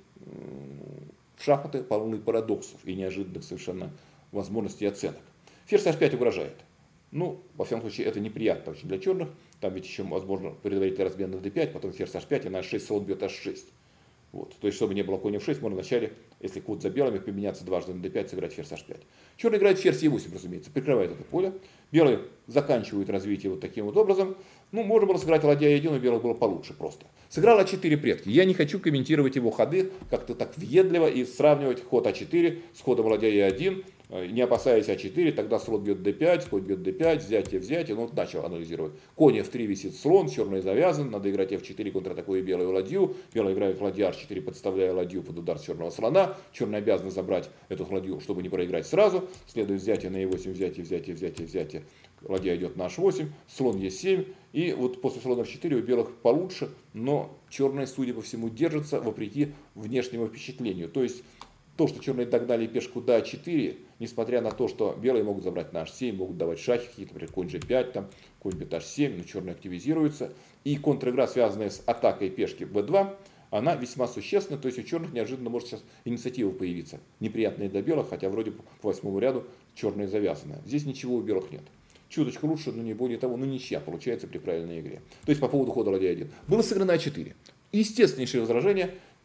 шахматы полны парадоксов и неожиданных совершенно возможностей и оценок. Ферзь h5 угрожает. Ну, во всяком случае, это неприятно очень для черных. Там ведь еще возможно предварительный размен на d5, потом ферзь h5, и на h6 слон бьет h6. Вот. То есть, чтобы не было конь f6, можно вначале, если ход за белыми, поменяться дважды на d5, сыграть ферзь h5. Черный играет ферзь e8, разумеется, прикрывает это поле. Белые заканчивают развитие вот таким вот образом. Ну, можно было сыграть ладья e1, у белых было получше просто. Сыграл а4 предки. Я не хочу комментировать его ходы как-то так въедливо и сравнивать ход а4 с ходом ладья e1. Не опасаясь а4, тогда слон бьет d5, конь бьет d5, взятие. Ну вот начал анализировать. Конь f3 висит слон, черный завязан, надо играть f4, контратакуя белую ладью. Белый играет ладья h4, подставляя ладью под удар черного слона. Черный обязан забрать эту ладью, чтобы не проиграть сразу. Следует взятие на e8, взятие. Ладья идет на h8, слон e7. И вот после слона f4 у белых получше, но черные, судя по всему, держатся вопреки внешнему впечатлению. То есть то, что черные догнали пешку до a4, несмотря на то, что белые могут забрать на h7, могут давать шахи какие-то, например, конь g5, там, конь бьет h7, но черные активизируются. И контр-игра, связанная с атакой пешки b2, она весьма существенна, то есть у черных неожиданно может сейчас инициатива появиться. Неприятная для белых, хотя вроде по восьмому ряду черные завязаны. Здесь ничего у белых нет. Чуточку лучше, но не более того, ничья получается при правильной игре. То есть по поводу хода ладья 1. Было сыграно а4. Естественнейшее возражение.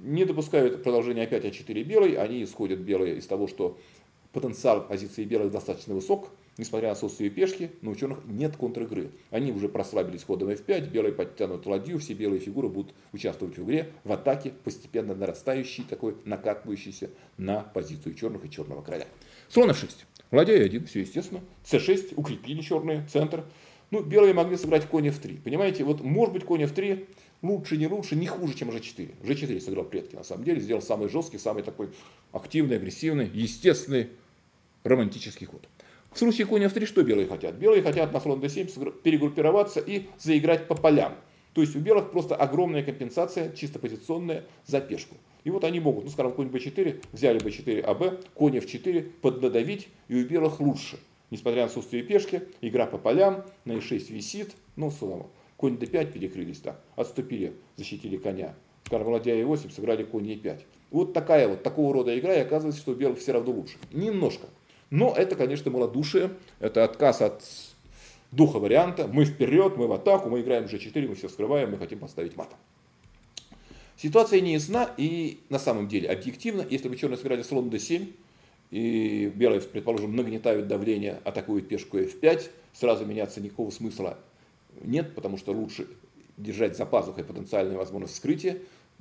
не допускают продолжения опять А4 белой, они исходят белые из того, что потенциал позиции белых достаточно высок, несмотря на отсутствие пешки, но у черных нет контр-игры. Они уже прослабились ходом F5, белые подтянут ладью, все белые фигуры будут участвовать в игре, в атаке, постепенно нарастающей, такой накатывающейся на позицию черных и черного короля. Слон F6. Ладья E1, все естественно. C6, укрепили черные, центр. Ну, белые могли сыграть конь F3. Понимаете, вот может быть конь F3 лучше, не хуже, чем G4. G4 сыграл предки, на самом деле, сделал самый жесткий, самый такой активный, агрессивный, естественный, романтический ход. В случае конь F3 что белые хотят? Белые хотят на слон D7 перегруппироваться и заиграть по полям. То есть у белых просто огромная компенсация, чисто позиционная, за пешку. И вот они могут, ну скажем, конь B4, взяли B4 АБ, конь F4, поднадавить, и у белых лучше. Несмотря на отсутствие пешки, игра по полям, на E6 висит, ну снова. Конь D5 перекрылись так, отступили, защитили коня. Скажем, ладья E8, сыграли конь E5. Вот такая вот, такого рода игра, и оказывается, что у белых все равно лучше. Немножко. Но это, конечно, малодушие, это отказ от духа варианта. Мы вперед, мы в атаку, мы играем G4, мы все скрываем, мы хотим поставить мат. Ситуация не ясна и на самом деле объективно, если бы черные сыграли слон D7, и белые, предположим, нагнетают давление, атакуют пешку F5, сразу меняться никакого смысла нет, потому что лучше держать за пазухой потенциальную возможность вскрытия,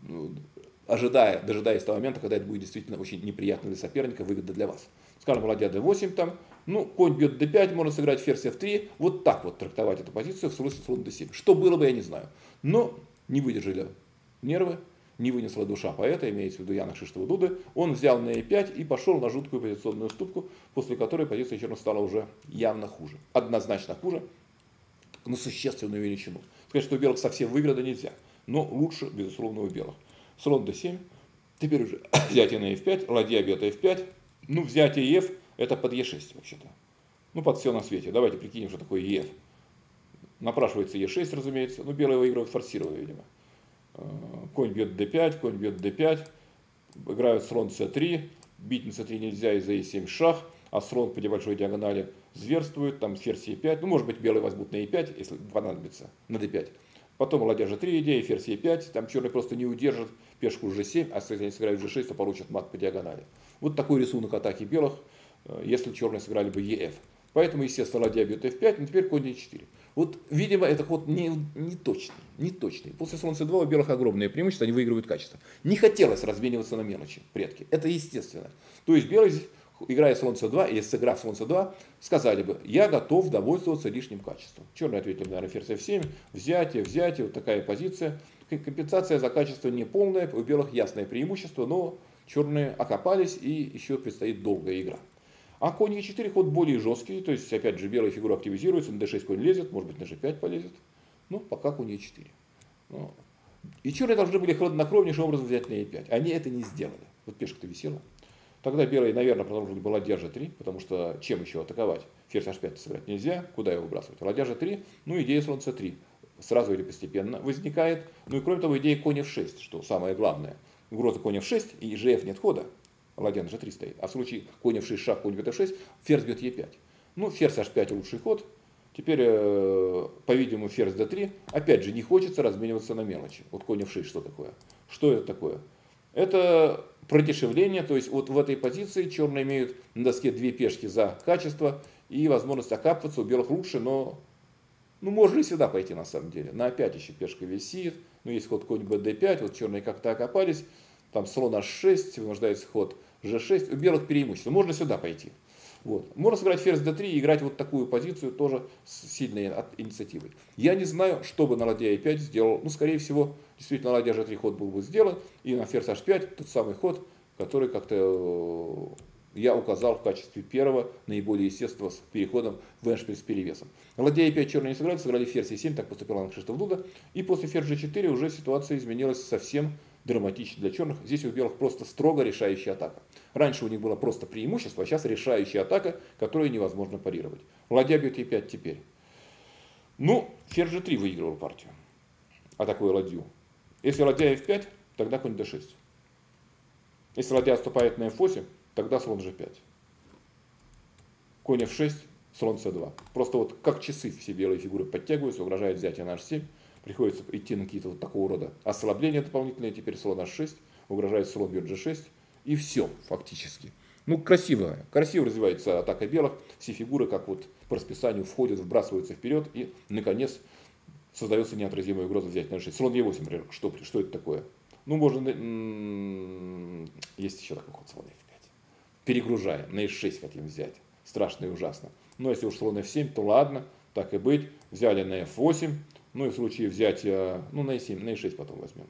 дожидаясь того момента, когда это будет действительно очень неприятно для соперника, выгодно для вас. Скажем, ладья D8 там, ну, конь бьет D5, можно сыграть ферзь F3, вот так вот трактовать эту позицию в случае слон D7. Что было бы, я не знаю. Но не выдержали нервы, не вынесла душа поэта, имеется в виду Яна Кшиштова-Дуды. Он взял на E5 и пошел на жуткую позиционную уступку, после которой позиция черных стала уже явно хуже. Однозначно хуже, на существенную величину. Сказать, что у белых совсем выиграно нельзя, но лучше, безусловно, у белых. Слон D7, теперь уже взятие на F5, ладья бьет F5, ну, взятие F это под E6 вообще-то. Ну, под все на свете. Давайте прикинем, что такое EF. Напрашивается E6, разумеется, но белые выигрывают форсированно, видимо. Конь бьет D5, конь бьет D5, играют слон C3, бить на C3 нельзя из-за E7 шах, а слон по небольшой диагонали зверствует, там ферзь E5, ну, может быть, белые возьмут на E5, если понадобится, на D5. Потом ладья G3 идея, ферзь E5, там черный просто не удержит пешку G7, а если они сыграют G6, то получат мат по диагонали. Вот такой рисунок атаки белых, если черные сыграли бы EF. Поэтому, естественно, ладья бьет F5, но теперь конь D4. Вот, видимо, это ход не точный. После слон C2 у белых огромное преимущество, они выигрывают качество. Не хотелось размениваться на мелочи, предки. Это естественно. То есть белые, играя слон C2, или сыграв слон C2, сказали бы, я готов довольствоваться лишним качеством. Черные ответили, наверное, ферзь F7, взятие, вот такая позиция. Компенсация за качество не полная, у белых ясное преимущество, но черные окопались и еще предстоит долгая игра. А конь Е4 ход более жесткий, то есть опять же белая фигура активизируется, на D6 конь лезет, может быть на G5 полезет, но пока конь Е4. Ну, и черные должны были хладнокровнейшим образом взять на E5, они это не сделали, вот пешка-то висела. Тогда белые, наверное, продолжили бы ладья G3, потому что чем еще атаковать? Ферзь H5 сыграть нельзя, куда его выбрасывать? Ладья G3, ну идея слон C3 сразу или постепенно возникает, ну и кроме того идея конь F6, что самое главное. Угроза конь F6 и GF нет хода. Ладья на G3 стоит. А в случае конь F6, шах, конь бьет F6, ферзь бьет E5. Ну, ферзь H5 лучший ход. Теперь, по-видимому, ферзь D3. Опять же, не хочется размениваться на мелочи. Вот конь F6 что такое? Что это такое? Это продешевление. То есть вот в этой позиции черные имеют на доске две пешки за качество и возможность окапываться. У белых лучше, но можно и сюда пойти на самом деле. На А5 еще пешка висит. Ну, есть ход конь Б5. Вот черные как-то окопались. Там слон H6, вынуждается ход G6, у белых преимущество. Можно сюда пойти. Вот. Можно сыграть ферзь D3 и играть вот такую позицию тоже с сильной инициативой. Я не знаю, что бы на ладья E5 сделал. Ну, скорее всего, действительно, на ладья G3 ход был бы сделан. И на ферзь H5 тот самый ход, который как-то я указал в качестве первого, наиболее естественного, с переходом в эндшпиль с перевесом. На ладья E5 черные не сыграли, сыграли ферзь E7, так поступила Яна Кшиштова-Дуда. И после ферзь G4 уже ситуация изменилась совсем драматично для черных. Здесь у белых просто строго решающая атака. Раньше у них было просто преимущество, а сейчас решающая атака, которую невозможно парировать. Ладья бьет Е5 теперь. Ну, ферзь G3 выигрывал партию, атакуя ладью. Если ладья F5, тогда конь D6. Если ладья отступает на F8, тогда слон G5. Конь F6, слон C2. Просто вот как часы все белые фигуры подтягиваются, угрожает взятие на H7. Приходится идти на какие-то вот такого рода ослабления дополнительные. Теперь слон H6. угрожает слон бьет g6, и все фактически. Ну, красиво развивается атака белых, все фигуры, как вот по расписанию, входят, вбрасываются вперед, и, наконец, создается неотразимая угроза взять на g6. Слон e8, например, что это такое? Ну, можно, есть еще такой ход слон f5. Перегружаем, на e6 хотим взять, страшно и ужасно. Но если уж слон f7, то ладно, так и быть, взяли на f8, ну и в случае взятия, ну, на e7, на e6 потом возьмем.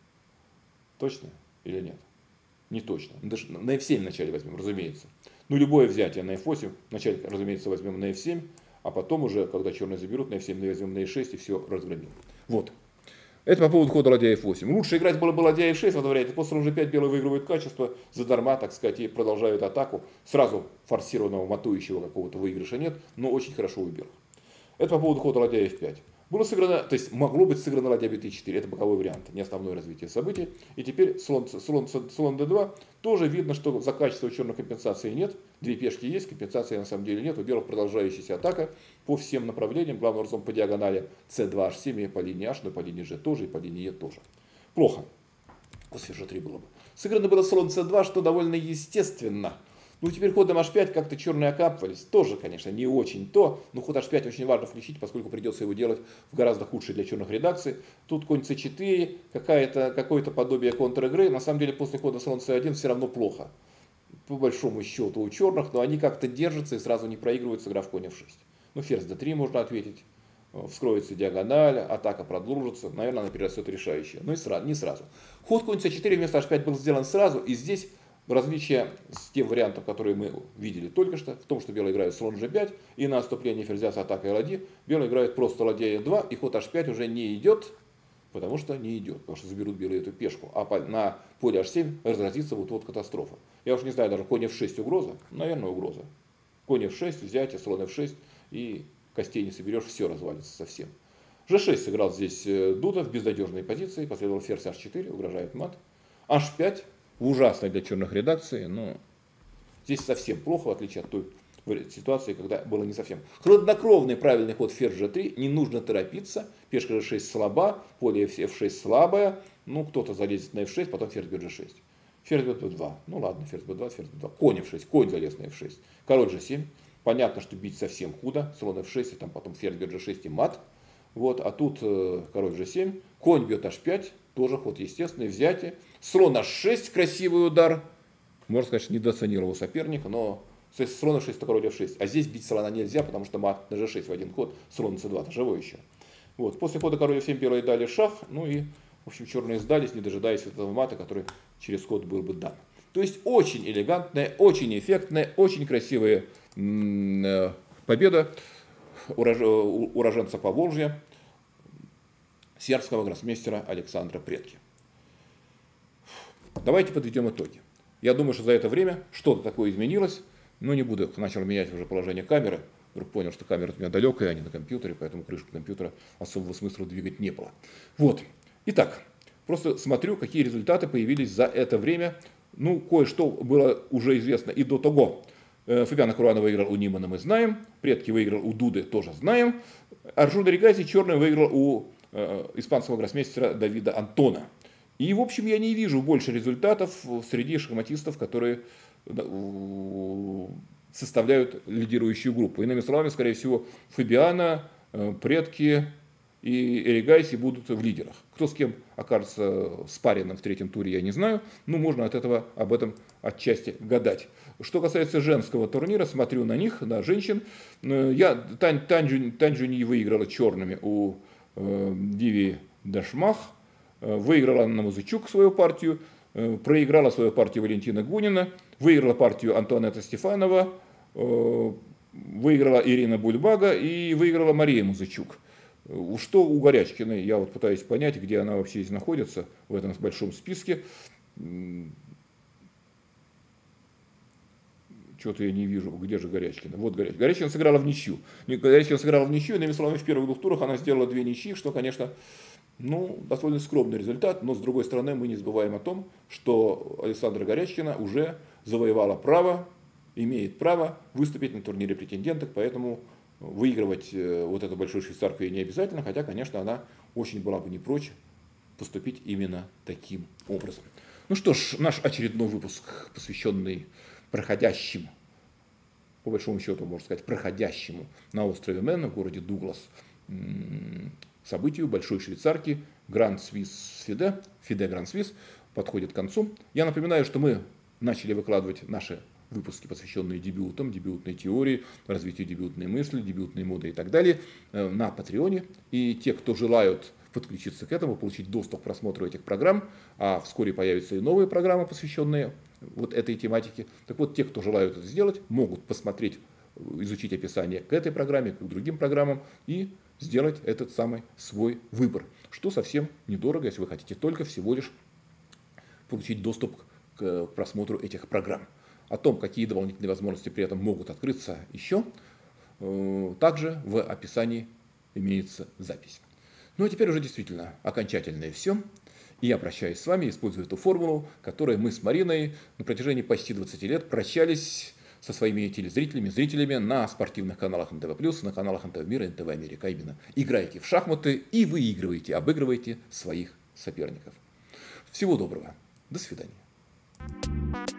Точно или нет? Не точно. На f7 вначале возьмем, разумеется. Ну, любое взятие на f8, вначале, разумеется, возьмем на f7, а потом уже, когда черные заберут, на f7 возьмем на e6 и все разгромим. Вот. Это по поводу хода ладья f8. Лучше играть было бы ладья f6 в этом варианте. После слон g5 белые выигрывают качество задарма, так сказать, и продолжают атаку. Сразу форсированного, матующего какого-то выигрыша нет, но очень хорошо у белых. Это по поводу хода ладья f5. Было сыграно, то есть могло быть сыграно ладья bт4, это боковой вариант, не основное развитие событий. И теперь слон d2, тоже видно, что за качество у черных компенсации нет, две пешки есть, компенсации на самом деле нет, у белых продолжающаяся атака по всем направлениям, главным образом по диагонали c2, h7, и по линии h, но по линии g тоже, и по линии e тоже. Плохо, после g3 было бы. Сыграно было слон c2, что довольно естественно. Ну, теперь ходом h5 как-то черные окапывались. Тоже, конечно, не очень то. Но ход h5 очень важно включить, поскольку придется его делать в гораздо худшей для черных редакций. Тут конь c4, какое-то подобие контр-игры. На самом деле, после хода слон c1 все равно плохо. По большому счету у черных, но они как-то держатся и сразу не проигрывают, сыграв конь f6. Ну, ферзь d3 можно ответить. Вскроется диагональ, атака продолжится. Наверное, она перерастет решающая. Но и не сразу. Ход конь c4 вместо h5 был сделан сразу. И здесь различие с тем вариантом, который мы видели только что, в том, что белые играют слон g5, и на отступление ферзя с атакой ладьи белые играют просто ладья e2, и ход h5 уже не идет, потому что заберут белые эту пешку. А на поле h7 разразится вот катастрофа. Я уж не знаю, даже конь f6 угроза? Наверное, угроза. Конь f6, взятие, слон f6, и костей не соберешь, все развалится совсем. g6 сыграл здесь Дутов в безнадежной позиции, последовал ферзь h4, угрожает мат. h5. Ужасно для черных редакций, но здесь совсем плохо, в отличие от той ситуации, когда было не совсем. Хладнокровный правильный ход ферзь g3, не нужно торопиться, пешка g6 слаба, поле f6 слабое, ну кто-то залезет на f6, потом ферзь бьет g6. Ферзь бьет b2, ну ладно, ферзь b2, ферзь b2, конь f6, конь залез на f6, король g7, понятно, что бить совсем худо, слон f6, и там потом ферзь бьет g6 и мат, вот, а тут король g7, конь бьет h5, тоже ход естественный, взятие. Слон h6, красивый удар. Можно сказать, что недооценировал соперника, но слон h6, то король f6. А здесь бить слона нельзя, потому что мат на g6 в один ход, слон на c2, это живой еще. Вот. После хода король f7 белые дали шах, ну и, в общем, черные сдались, не дожидаясь этого мата, который через ход был бы дан. То есть очень элегантная, очень эффектная, очень красивая победа уроженца Поволжья, сербского гроссмейстера Александра Предки. Давайте подведем итоги. Я думаю, что за это время что-то такое изменилось, но не буду. Начал менять уже положение камеры. Вдруг понял, что камера у меня далекая, а не на компьютере, поэтому крышку компьютера особого смысла двигать не было. Вот. Итак, просто смотрю, какие результаты появились за это время. Ну, кое-что было уже известно и до того. Фабиано Каруана выиграл у Нимана, мы знаем. Предки выиграл у Дуды, тоже знаем. Арджуна Ригази черный выиграл у испанского гроссмейстера Давида Антона. И, в общем, я не вижу больше результатов среди шахматистов, которые составляют лидирующую группу. Иными словами, скорее всего, Фабиано, Предки и Ригайси будут в лидерах. Кто с кем окажется спаренным в третьем туре, я не знаю. Ну, можно об этом отчасти гадать. Что касается женского турнира, смотрю на них, на женщин. Танжуни выиграла черными у Диви Дашмах. Выиграла Анна Музычук свою партию, проиграла свою партию Валентина Гунина, выиграла партию Антуанетта Стефанова, выиграла Ирина Бульбага и выиграла Мария Музычук. Что у Горячкиной, я вот пытаюсь понять, где она вообще здесь находится в этом большом списке. Что-то я не вижу, где же Горячкина. Вот Горячкина. Горячкина сыграла в ничью. Горячкина сыграла в ничью, иными словами, в первых двух турах она сделала 2 ничьи, что, конечно, довольно скромный результат, но с другой стороны мы не забываем о том, что Александра Горячкина уже завоевала право, имеет право выступить на турнире претенденток, поэтому выигрывать вот эту большую швейцарку ей не обязательно, хотя, конечно, она очень была бы не прочь поступить именно таким образом. Ну что ж, наш очередной выпуск, посвященный проходящим, по большому счету, можно сказать, проходящему на острове Мэн в городе Дуглас событию большой швейцарки Гранд Свис Фиде, Фиде Гранд Свис, подходит к концу. Я напоминаю, что мы начали выкладывать наши выпуски, посвященные дебютам, дебютной теории, развитию дебютной мысли, дебютной моды и так далее, на Патреоне. И те, кто желают подключиться к этому, получить доступ к просмотру этих программ, а вскоре появятся и новые программы, посвященные вот этой тематике. Так вот, те, кто желают это сделать, могут посмотреть, изучить описание к этой программе, к другим программам и сделать этот самый свой выбор, что совсем недорого, если вы хотите только всего лишь получить доступ к просмотру этих программ. О том, какие дополнительные возможности при этом могут открыться еще, также в описании имеется запись. Ну а теперь уже действительно окончательное все. И я прощаюсь с вами, используя эту формулу, которой мы с Мариной на протяжении почти 20 лет прощались со своими телезрителями, зрителями на спортивных каналах НТВ+, на каналах НТВ Мира, НТВ Америка. Именно играете в шахматы и выигрываете, обыгрываете своих соперников. Всего доброго. До свидания.